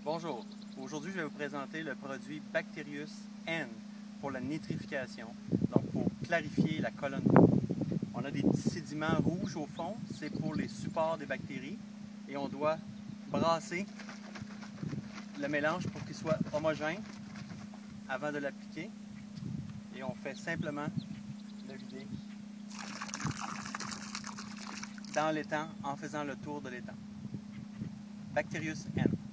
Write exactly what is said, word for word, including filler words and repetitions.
Bonjour, aujourd'hui je vais vous présenter le produit Bacterius N pour la nitrification, donc pour clarifier la colonne d'eau. On a des petits sédiments rouges au fond, c'est pour les supports des bactéries et on doit brasser le mélange pour qu'il soit homogène avant de l'appliquer et on fait simplement le vider dans l'étang en faisant le tour de l'étang. Bacterius N.